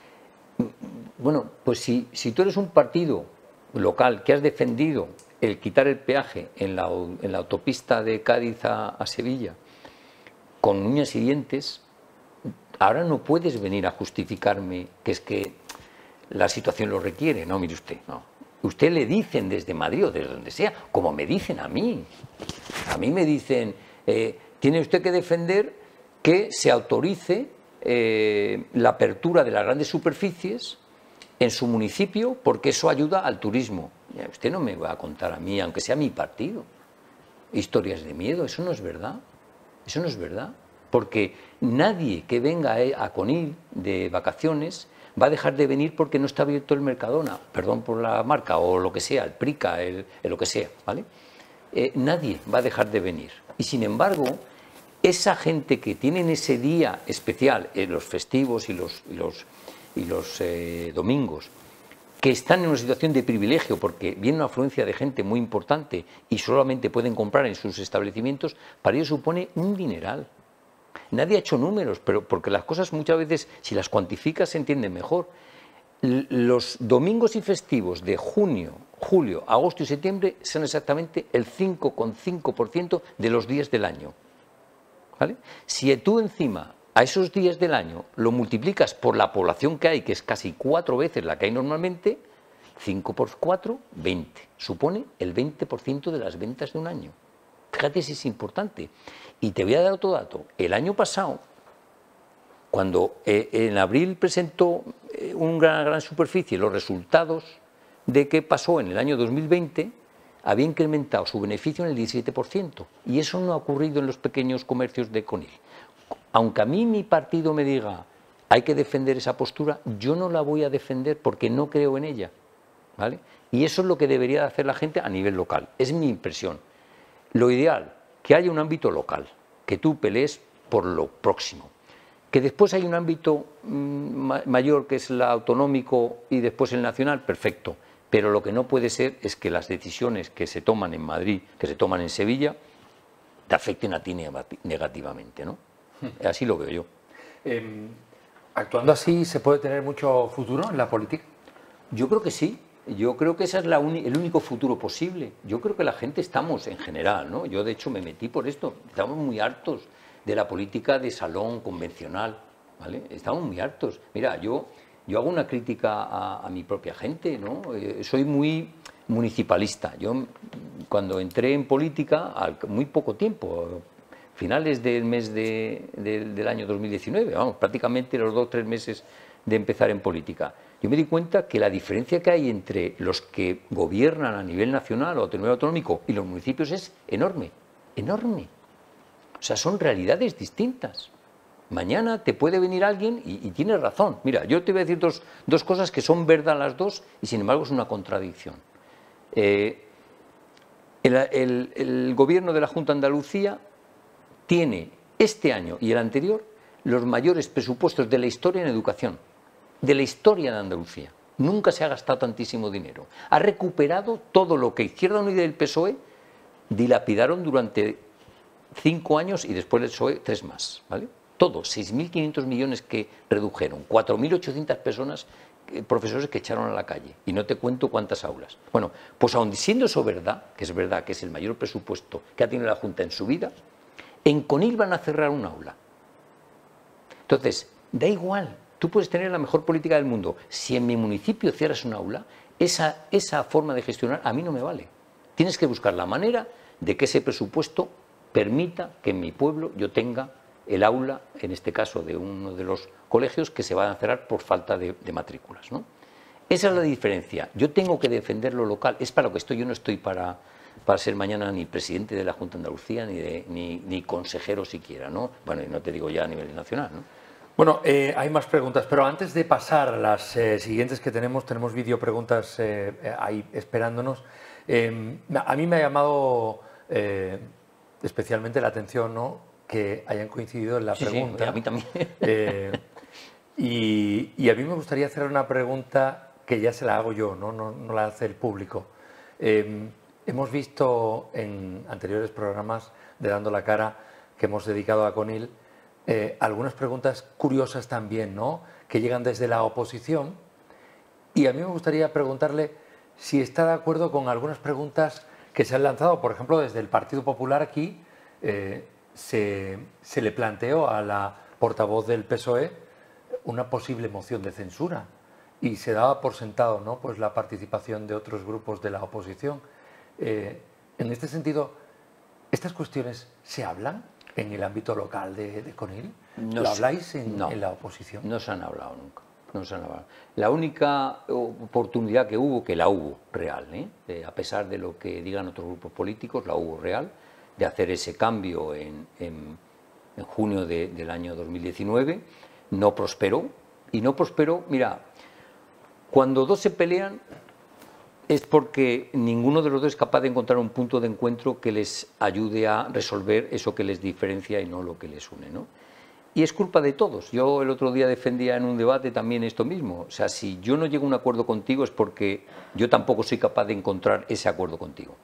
Bueno, pues si, si tú eres un partido local que has defendido el quitar el peaje en la, en la autopista de Cádiz a, a Sevilla, con uñas y dientes, ahora no puedes venir a justificarme que es que la situación lo requiere. No, mire usted, no. Usted le dicen desde Madrid o desde donde sea, como me dicen a mí. A mí me dicen, eh, tiene usted que defender que se autorice eh, la apertura de las grandes superficies en su municipio porque eso ayuda al turismo. Ya, usted no me va a contar a mí, aunque sea mi partido, historias de miedo. Eso no es verdad. Eso no es verdad, porque nadie que venga a Conil de vacaciones va a dejar de venir porque no está abierto el Mercadona, perdón por la marca, o lo que sea, el Prica, el, el lo que sea, ¿vale? Eh, nadie va a dejar de venir. Y sin embargo, esa gente que tienen ese día especial, eh, los festivos y los, y los, y los eh, domingos, que están en una situación de privilegio porque viene una afluencia de gente muy importante y solamente pueden comprar en sus establecimientos, para ellos supone un dineral. Nadie ha hecho números, pero porque las cosas muchas veces, si las cuantificas, se entienden mejor. Los domingos y festivos de junio, julio, agosto y septiembre son exactamente el cinco coma cinco por ciento de los días del año, ¿vale? Si tú encima a esos días del año lo multiplicas por la población que hay, que es casi cuatro veces la que hay normalmente, cinco por cuatro, veinte. Supone el veinte por ciento de las ventas de un año. Fíjate si es importante. Y te voy a dar otro dato. El año pasado, cuando eh, en abril presentó eh, una gran, gran superficie los resultados de qué pasó en el año dos mil veinte, había incrementado su beneficio en el diecisiete por ciento. Y eso no ha ocurrido en los pequeños comercios de Conil. Aunque a mí mi partido me diga hay que defender esa postura, yo no la voy a defender porque no creo en ella, ¿vale? Y eso es lo que debería hacer la gente a nivel local, es mi impresión. Lo ideal, que haya un ámbito local, que tú pelees por lo próximo. Que después hay un ámbito mmm, mayor que es el autonómico y después el nacional, perfecto. Pero lo que no puede ser es que las decisiones que se toman en Madrid, que se toman en Sevilla, te afecten a ti negativamente, ¿no? Así lo veo yo. Eh, ¿Actuando así se puede tener mucho futuro en la política? Yo creo que sí. Yo creo que ese es la el único futuro posible. Yo creo que la gente estamos en general, ¿no? Yo de hecho me metí por esto. Estamos muy hartos de la política de salón convencional, ¿vale? Estamos muy hartos. Mira, yo, yo hago una crítica a, a mi propia gente, ¿no? Eh, soy muy municipalista. Yo cuando entré en política, al muy poco tiempo, finales del mes de, de, del año dos mil diecinueve, vamos, prácticamente los dos o tres meses de empezar en política, yo me di cuenta que la diferencia que hay entre los que gobiernan a nivel nacional o a nivel autonómico y los municipios es enorme, enorme. O sea, son realidades distintas. Mañana te puede venir alguien y, y tienes razón. Mira, yo te voy a decir dos, dos cosas que son verdad las dos y sin embargo es una contradicción. Eh, el, el, el gobierno de la Junta de Andalucía tiene este año y el anterior los mayores presupuestos de la historia en educación, de la historia de Andalucía. Nunca se ha gastado tantísimo dinero. Ha recuperado todo lo que Izquierda Unida y el P S O E dilapidaron durante cinco años y después el P S O E tres más, ¿vale? Todo, seis mil quinientos millones que redujeron, cuatro mil ochocientas personas, eh, profesores que echaron a la calle, y no te cuento cuántas aulas. Bueno, pues aun siendo eso verdad, que es verdad que es el mayor presupuesto que ha tenido la Junta en su vida, en Conil van a cerrar un aula. Entonces, da igual, tú puedes tener la mejor política del mundo. Si en mi municipio cierras un aula, esa, esa forma de gestionar a mí no me vale. Tienes que buscar la manera de que ese presupuesto permita que en mi pueblo yo tenga el aula, en este caso de uno de los colegios, que se van a cerrar por falta de, de matrículas, ¿no? Esa es la diferencia. Yo tengo que defender lo local, es para lo que estoy, yo no estoy para, para ser mañana ni presidente de la Junta de Andalucía, ni, de, ni, ni consejero siquiera, ¿no? Bueno, y no te digo ya a nivel nacional, ¿no? Bueno, eh, hay más preguntas, pero antes de pasar a las eh, siguientes que tenemos, tenemos vídeo preguntas eh, ahí esperándonos. Eh, a mí me ha llamado eh, especialmente la atención, ¿no?, que hayan coincidido en la sí, pregunta. Sí, a mí también. Eh, y, y a mí me gustaría hacer una pregunta que ya se la hago yo, no, no, no la hace el público. Eh, hemos visto en anteriores programas de Dando la Cara que hemos dedicado a Conil eh, algunas preguntas curiosas también, ¿no?, que llegan desde la oposición, y a mí me gustaría preguntarle si está de acuerdo con algunas preguntas que se han lanzado, por ejemplo, desde el Partido Popular. Aquí eh, se, se le planteó a la portavoz del P S O E una posible moción de censura y se daba por sentado, ¿no?, pues la participación de otros grupos de la oposición. Eh, en este sentido, ¿estas cuestiones se hablan en el ámbito local de, de Conil? No ¿Lo sé, habláis en, no, en la oposición? No se han hablado nunca. No se han hablado. La única oportunidad que hubo, que la hubo real, ¿eh? Eh, a pesar de lo que digan otros grupos políticos, la hubo real, de hacer ese cambio en, en, en junio de, del año dos mil diecinueve, no prosperó. Y no prosperó, mira, cuando dos se pelean es porque ninguno de los dos es capaz de encontrar un punto de encuentro que les ayude a resolver eso que les diferencia y no lo que les une, ¿no? Y es culpa de todos. Yo el otro día defendía en un debate también esto mismo. O sea, si yo no llego a un acuerdo contigo es porque yo tampoco soy capaz de encontrar ese acuerdo contigo.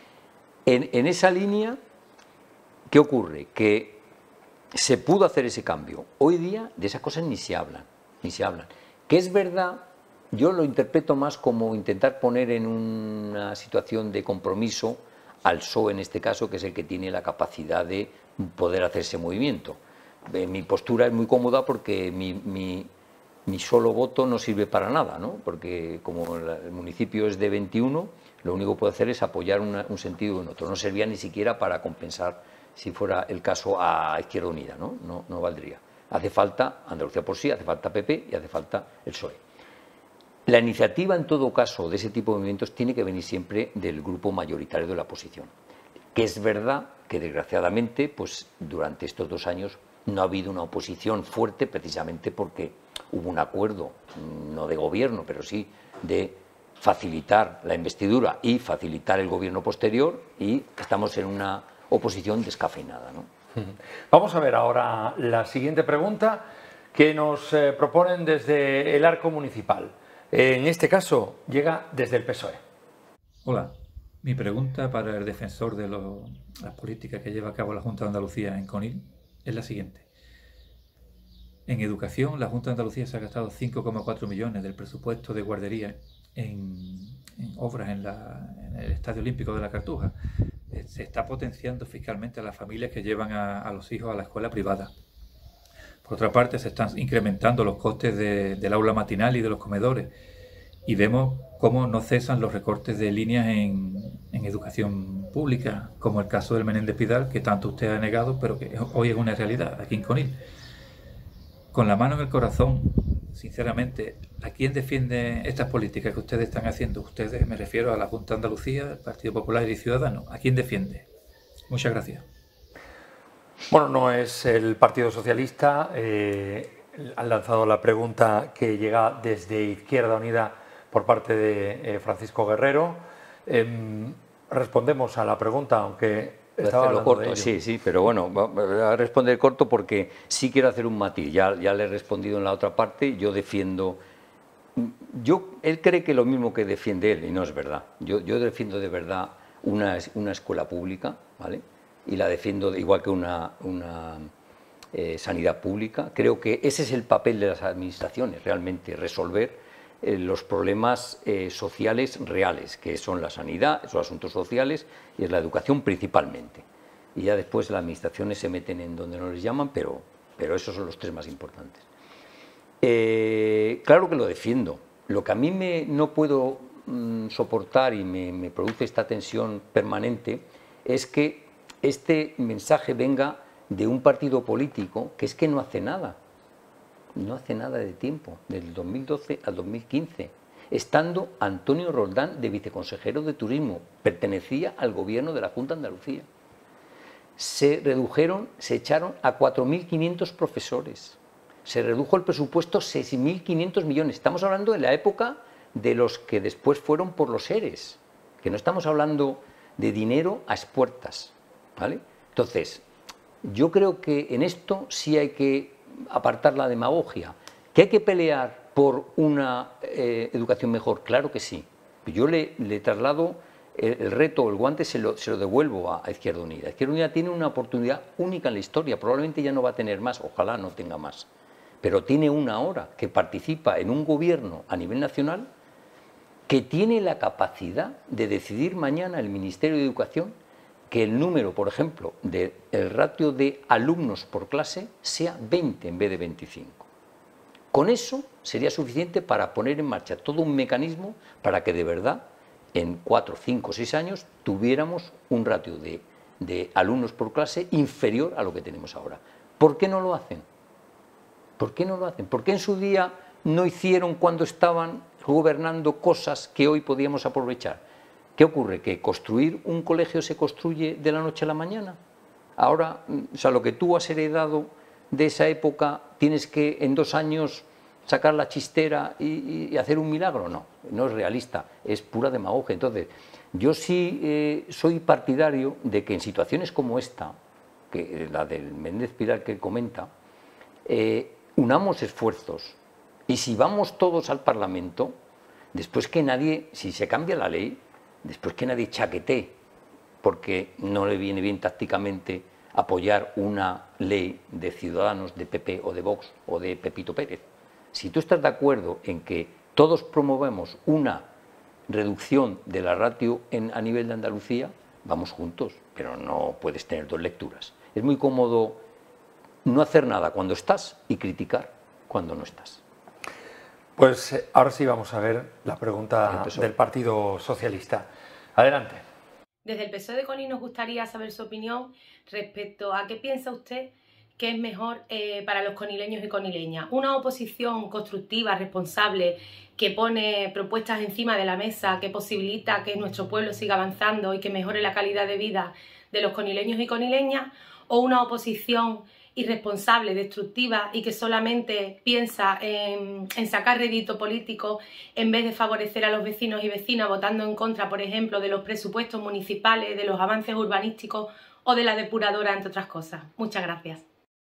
En, en esa línea, ¿qué ocurre? Que se pudo hacer ese cambio. Hoy día de esas cosas ni se hablan, ni se hablan. Que es verdad, yo lo interpreto más como intentar poner en una situación de compromiso al P S O E en este caso, que es el que tiene la capacidad de poder hacer ese movimiento. Mi postura es muy cómoda porque mi, mi, mi solo voto no sirve para nada, ¿no? Porque como el municipio es de veintiuno, lo único que puedo hacer es apoyar una, un sentido en otro. No servía ni siquiera para compensar, si fuera el caso, a Izquierda Unida, ¿no? No, no valdría. Hace falta Andalucía por sí, hace falta P P y hace falta el P S O E. La iniciativa, en todo caso, de ese tipo de movimientos tiene que venir siempre del grupo mayoritario de la oposición. Que es verdad que, desgraciadamente, pues durante estos dos años no ha habido una oposición fuerte, precisamente porque hubo un acuerdo, no de gobierno, pero sí de facilitar la investidura y facilitar el gobierno posterior, y estamos en una oposición descafeinada, ¿no? Vamos a ver ahora la siguiente pregunta que nos eh, proponen desde el arco municipal. En este caso llega desde el P S O E. Hola, mi pregunta para el defensor de lo, las políticas que lleva a cabo la Junta de Andalucía en Conil es la siguiente. En educación, la Junta de Andalucía se ha gastado cinco coma cuatro millones del presupuesto de guardería en, en obras en, la, en el Estadio Olímpico de la Cartuja. Se está potenciando fiscalmente a las familias que llevan a, a los hijos a la escuela privada. Por otra parte, se están incrementando los costes de, del aula matinal y de los comedores. Y vemos cómo no cesan los recortes de líneas en, en educación pública, como el caso del Menéndez Pidal, que tanto usted ha negado, pero que hoy es una realidad aquí en Conil. Con la mano en el corazón, sinceramente, ¿a quién defiende estas políticas que ustedes están haciendo? Ustedes, me refiero a la Junta de Andalucía, el Partido Popular y Ciudadanos. ¿A quién defiende? Muchas gracias. Bueno, no es el Partido Socialista. Eh, han lanzado la pregunta que llega desde Izquierda Unida por parte de eh, Francisco Guerrero. Eh, respondemos a la pregunta, aunque estaba hablando corto, de ello. Sí, sí, pero bueno, voy a responder corto porque sí quiero hacer un matiz. Ya, ya le he respondido en la otra parte. Yo defiendo... Yo, él cree que lo mismo que defiende él, y no es verdad. Yo, yo defiendo de verdad una, una escuela pública, ¿vale? Y la defiendo igual que una, una eh, sanidad pública. Creo que ese es el papel de las administraciones, realmente resolver eh, los problemas eh, sociales reales, que son la sanidad, son los asuntos sociales y es la educación principalmente. Y ya después las administraciones se meten en donde no les llaman, pero, pero esos son los tres más importantes. Eh, claro que lo defiendo. Lo que a mí me, no puedo mm, soportar y me, me produce esta tensión permanente es que este mensaje venga de un partido político que es que no hace nada, no hace nada de tiempo, del dos mil doce al dos mil quince, estando Antonio Roldán de viceconsejero de Turismo, pertenecía al gobierno de la Junta de Andalucía. Se redujeron, se echaron a cuatro mil quinientos profesores, se redujo el presupuesto seis mil quinientos millones. Estamos hablando de la época de los que después fueron por los ERES, que no estamos hablando de dinero a expuertas, ¿vale? Entonces, yo creo que en esto sí hay que apartar la demagogia. ¿Que hay que pelear por una eh, educación mejor? Claro que sí. Yo le, le traslado el, el reto, el guante, se lo, se lo devuelvo a, a Izquierda Unida. Izquierda Unida tiene una oportunidad única en la historia, probablemente ya no va a tener más, ojalá no tenga más, pero tiene una ahora que participa en un gobierno a nivel nacional que tiene la capacidad de decidir mañana el Ministerio de Educación que el número, por ejemplo, del ratio de alumnos por clase sea veinte en vez de veinticinco. Con eso sería suficiente para poner en marcha todo un mecanismo para que de verdad en cuatro, cinco, seis años tuviéramos un ratio de, de alumnos por clase inferior a lo que tenemos ahora. ¿Por qué no lo hacen? ¿Por qué no lo hacen? ¿Por qué en su día no hicieron cuando estaban gobernando cosas que hoy podíamos aprovechar? ¿Qué ocurre? ¿Que construir un colegio se construye de la noche a la mañana? Ahora, o sea, lo que tú has heredado de esa época, tienes que en dos años sacar la chistera y, y hacer un milagro. No, no es realista, es pura demagogia. Entonces, yo sí eh, soy partidario de que en situaciones como esta, que la del Méndez Pidal que comenta, eh, unamos esfuerzos. Y si vamos todos al Parlamento, después que nadie, si se cambia la ley, después que nadie chaquetee, porque no le viene bien tácticamente apoyar una ley de Ciudadanos, de P P o de Vox o de Pepito Pérez. Si tú estás de acuerdo en que todos promovemos una reducción de la ratio en, a nivel de Andalucía, vamos juntos, pero no puedes tener dos lecturas. Es muy cómodo no hacer nada cuando estás y criticar cuando no estás. Pues eh, ahora sí vamos a ver la pregunta del Partido Socialista. Adelante. Desde el P S O E de Conil nos gustaría saber su opinión respecto a qué piensa usted que es mejor eh, para los conileños y conileñas. Una oposición constructiva, responsable, que pone propuestas encima de la mesa, que posibilita que nuestro pueblo siga avanzando y que mejore la calidad de vida de los conileños y conileñas, o una oposición irresponsable, destructiva y que solamente piensa en, en sacar rédito político en vez de favorecer a los vecinos y vecinas votando en contra, por ejemplo, de los presupuestos municipales, de los avances urbanísticos o de la depuradora, entre otras cosas. Muchas gracias.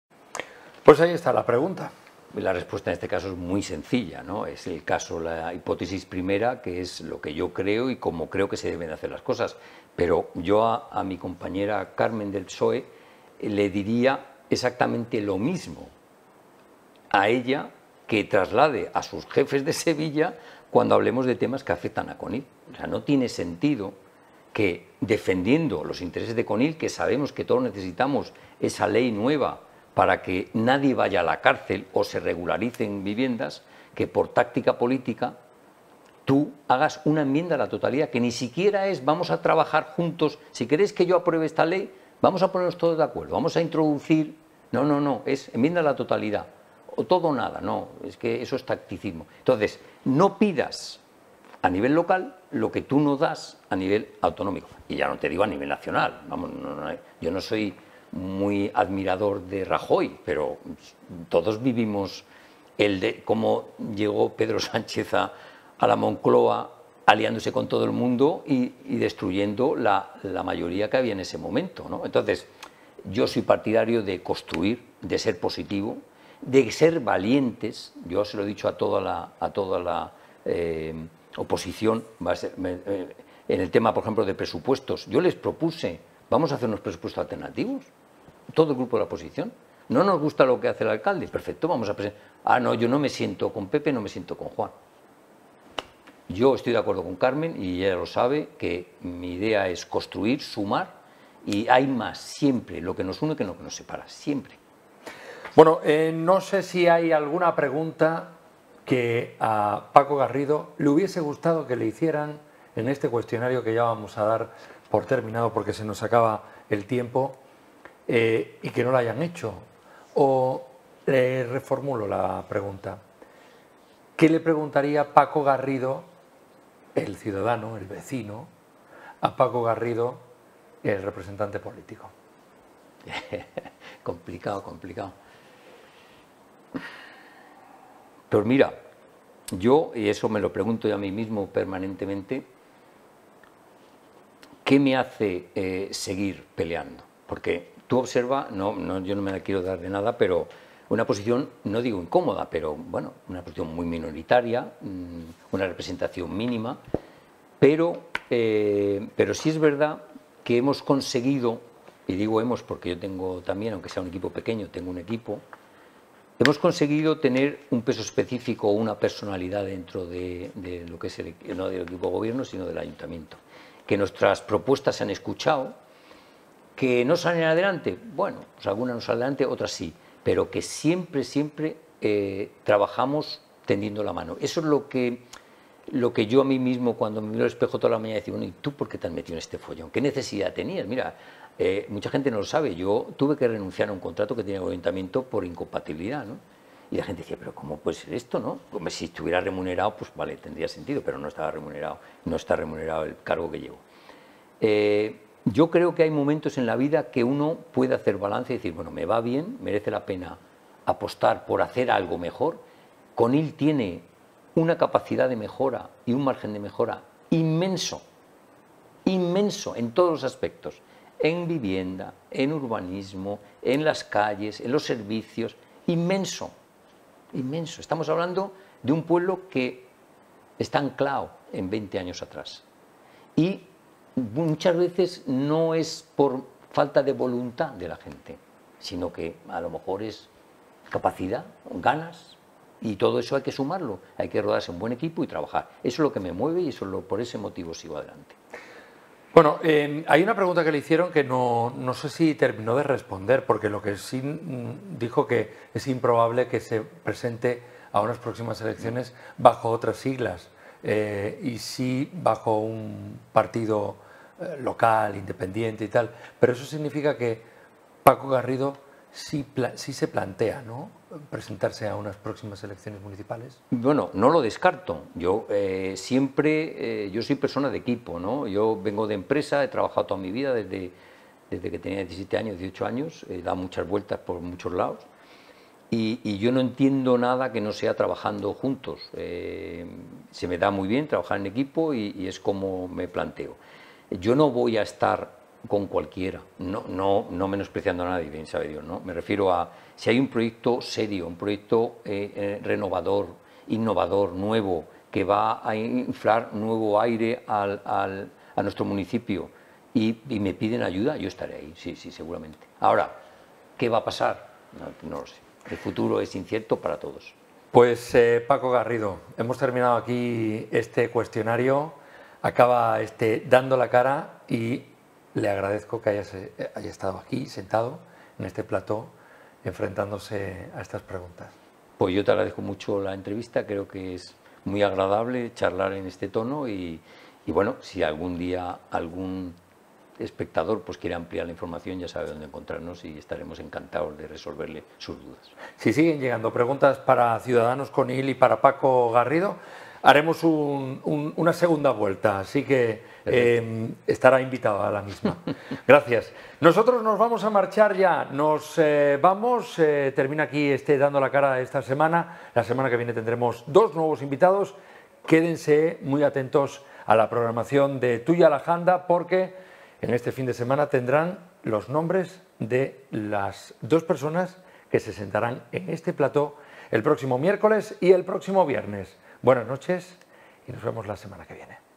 Pues ahí está la pregunta. La respuesta en este caso es muy sencilla, ¿no? Es el caso, la hipótesis primera, que es lo que yo creo y como creo que se deben hacer las cosas. Pero yo a, a mi compañera Carmen del P S O E le diría exactamente lo mismo a ella que traslade a sus jefes de Sevilla cuando hablemos de temas que afectan a Conil. O sea, no tiene sentido que defendiendo los intereses de Conil, que sabemos que todos necesitamos esa ley nueva para que nadie vaya a la cárcel o se regularicen viviendas, que por táctica política tú hagas una enmienda a la totalidad que ni siquiera es vamos a trabajar juntos, si queréis que yo apruebe esta ley, vamos a ponernos todos de acuerdo, vamos a introducir, no, no, no, es enmienda a la totalidad, o todo o nada, no, es que eso es tacticismo. Entonces, no pidas a nivel local lo que tú no das a nivel autonómico, y ya no te digo a nivel nacional, vamos, no, no, yo no soy muy admirador de Rajoy, pero todos vivimos el de cómo llegó Pedro Sánchez a, a la Moncloa aliándose con todo el mundo y, y destruyendo la, la mayoría que había en ese momento, ¿no? Entonces, yo soy partidario de construir, de ser positivo, de ser valientes. Yo se lo he dicho a toda la, a toda la eh, oposición, va a ser, eh, en el tema, por ejemplo, de presupuestos. Yo les propuse, vamos a hacer unos presupuestos alternativos, todo el grupo de la oposición. No nos gusta lo que hace el alcalde, perfecto, vamos a presentar. Ah, no, yo no me siento con Pepe, no me siento con Juan. Yo estoy de acuerdo con Carmen y ella lo sabe, que mi idea es construir, sumar, y hay más siempre lo que nos une que lo que nos separa, siempre. Bueno, eh, no sé si hay alguna pregunta que a Paco Garrido le hubiese gustado que le hicieran en este cuestionario que ya vamos a dar por terminado porque se nos acaba el tiempo. eh, y que no la hayan hecho. O le reformulo la pregunta. ¿Qué le preguntaría Paco Garrido, el ciudadano, el vecino, a Paco Garrido, el representante político? Complicado, complicado. Pues mira, yo, y eso me lo pregunto yo a mí mismo permanentemente, ¿qué me hace eh, seguir peleando? Porque tú observa, no, no, yo no me la quiero dar de nada, pero una posición, no digo incómoda, pero bueno, una posición muy minoritaria, una representación mínima, pero, eh, pero sí es verdad que hemos conseguido, y digo hemos porque yo tengo también, aunque sea un equipo pequeño, tengo un equipo, hemos conseguido tener un peso específico o una personalidad dentro de, de lo que es el, no del equipo de gobierno, sino del ayuntamiento. Que nuestras propuestas se han escuchado, que no salen adelante, bueno, pues algunas no salen adelante, otras sí, pero que siempre, siempre eh, trabajamos tendiendo la mano. Eso es lo que, lo que yo a mí mismo, cuando me miro al espejo toda la mañana, digo, bueno, ¿y tú por qué te has metido en este follón? ¿Qué necesidad tenías? Mira, eh, mucha gente no lo sabe, yo tuve que renunciar a un contrato que tenía el ayuntamiento por incompatibilidad, ¿no? Y la gente decía, pero ¿cómo puede ser esto, no? Como si estuviera remunerado, pues vale, tendría sentido, pero no estaba remunerado, no está remunerado el cargo que llevo. Eh, yo creo que hay momentos en la vida que uno puede hacer balance y decir, bueno, me va bien, merece la pena apostar por hacer algo mejor. Conil tiene una capacidad de mejora y un margen de mejora inmenso, inmenso en todos los aspectos, en vivienda, en urbanismo, en las calles, en los servicios, inmenso, inmenso. Estamos hablando de un pueblo que está anclado en veinte años atrás. Y muchas veces no es por falta de voluntad de la gente, sino que a lo mejor es capacidad, ganas, y todo eso hay que sumarlo, hay que rodarse un buen equipo y trabajar. Eso es lo que me mueve y eso es lo, por ese motivo sigo adelante. Bueno, eh, hay una pregunta que le hicieron que no, no sé si terminó de responder, porque lo que sí dijo que es improbable que se presente a unas próximas elecciones bajo otras siglas. Eh, y sí bajo un partido eh, local, independiente y tal, pero eso significa que Paco Garrido sí, sí se plantea, ¿no?, presentarse a unas próximas elecciones municipales. Bueno, no lo descarto. Yo eh, siempre, eh, yo soy persona de equipo, ¿no? Yo vengo de empresa, he trabajado toda mi vida desde, desde que tenía diecisiete años, dieciocho años, he dado muchas vueltas por muchos lados. Y, y yo no entiendo nada que no sea trabajando juntos. Eh, se me da muy bien trabajar en equipo y, y es como me planteo. Yo no voy a estar con cualquiera, no, no, no menospreciando a nadie, bien sabe Dios, ¿no? Me refiero a si hay un proyecto serio, un proyecto eh, eh, renovador, innovador, nuevo, que va a inflar nuevo aire al, al, a nuestro municipio y, y me piden ayuda, yo estaré ahí, sí, sí, seguramente. Ahora, ¿qué va a pasar? No, no lo sé. El futuro es incierto para todos. Pues eh, Paco Garrido, hemos terminado aquí este cuestionario, acaba este dando la cara y le agradezco que haya, haya estado aquí sentado en este plató enfrentándose a estas preguntas. Pues yo te agradezco mucho la entrevista, creo que es muy agradable charlar en este tono y, y bueno, si algún día algún espectador pues quiere ampliar la información, ya sabe dónde encontrarnos y estaremos encantados de resolverle sus dudas. Si siguen llegando preguntas para Ciudadanos Conil y para Paco Garrido, haremos un, un, una segunda vuelta, así que eh, estará invitado a la misma. Gracias. Nosotros nos vamos a marchar ya, nos eh, vamos, eh, termina aquí este Dando la Cara esta semana, la semana que viene tendremos dos nuevos invitados, quédense muy atentos a la programación de Tuya la Janda porque en este fin de semana tendrán los nombres de las dos personas que se sentarán en este plató el próximo miércoles y el próximo viernes. Buenas noches y nos vemos la semana que viene.